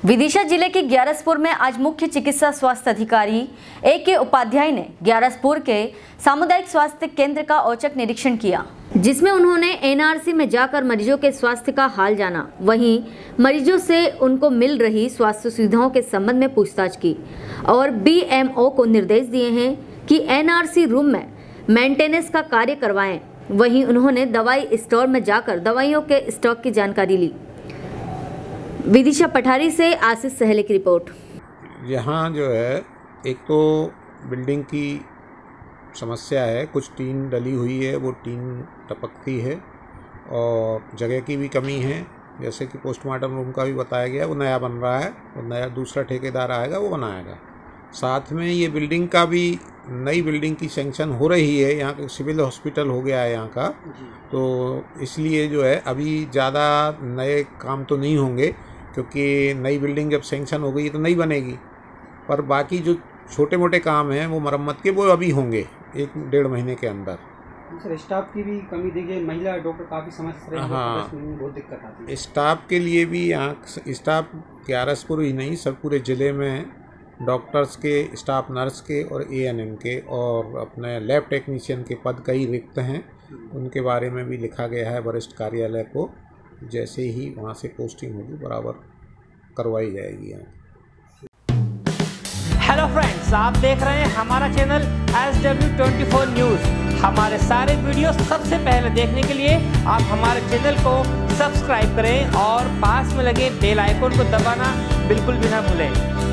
विदिशा जिले के ग्यारसपुर में आज मुख्य चिकित्सा स्वास्थ्य अधिकारी A.K. उपाध्याय ने ग्यारसपुर के सामुदायिक स्वास्थ्य केंद्र का औचक निरीक्षण किया, जिसमें उन्होंने NRC में जाकर मरीजों के स्वास्थ्य का हाल जाना। वहीं मरीजों से उनको मिल रही स्वास्थ्य सुविधाओं के संबंध में पूछताछ की और BMO को निर्देश दिए हैं कि NRC रूम में मेंटेनेंस का कार्य करवाएं। वहीं उन्होंने दवाई स्टोर में जाकर दवाइयों के स्टॉक की जानकारी ली। विदिशा पठारी से आशीष सहले की रिपोर्ट। यहाँ जो है एक तो बिल्डिंग की समस्या है, कुछ टीन डली हुई है, वो टीन टपकती है और जगह की भी कमी है। जैसे कि पोस्टमार्टम रूम का भी बताया गया, वो नया बन रहा है और नया दूसरा ठेकेदार आएगा वो बनाएगा। साथ में ये बिल्डिंग का भी नई बिल्डिंग की सैंक्शन हो रही है। यहाँ का सिविल हॉस्पिटल हो गया है यहाँ का, तो इसलिए जो है अभी ज़्यादा नए काम तो नहीं होंगे, क्योंकि नई बिल्डिंग जब सैंक्शन हो गई तो नहीं बनेगी। पर बाकी जो छोटे मोटे काम हैं वो मरम्मत के, वो अभी होंगे 1-1.5 महीने के अंदर। सर, स्टाफ की भी कमी देखिए, महिला डॉक्टर काफ़ी समस्या रही है। हाँ, बहुत दिक्कत आती है स्टाफ के लिए भी। यहाँ स्टाफ ग्यारसपुर ही नहीं, सब पूरे ज़िले में डॉक्टर्स के, स्टाफ नर्स के और ANM के और अपने लैब टेक्नीशियन के पद कई रिक्त हैं। उनके बारे में भी लिखा गया है वरिष्ठ कार्यालय को। जैसे ही वहाँ से पोस्टिंग होगी बराबर करवाई जाएगी यहाँ। हेलो फ्रेंड्स, आप देख रहे हैं हमारा चैनल SW24 न्यूज़। हमारे सारे वीडियो सबसे पहले देखने के लिए आप हमारे चैनल को सब्सक्राइब करें और पास में लगे बेल आइकन को दबाना बिल्कुल भी ना भूलें।